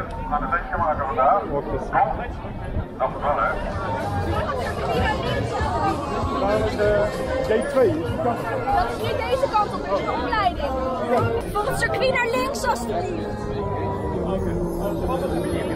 We gaan een testje maken vandaag. Toch? Dat is wel, hè? D2 is die kant. Dat is niet deze kant op, dat is de opleiding. Voor het circuit naar links, alstublieft.